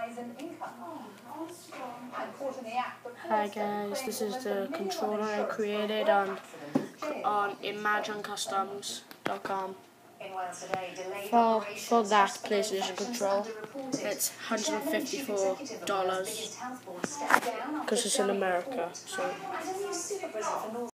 Hi guys, this is the controller I created on imaginecustoms.com for that PlayStation control. It's $154 because it's in America. So.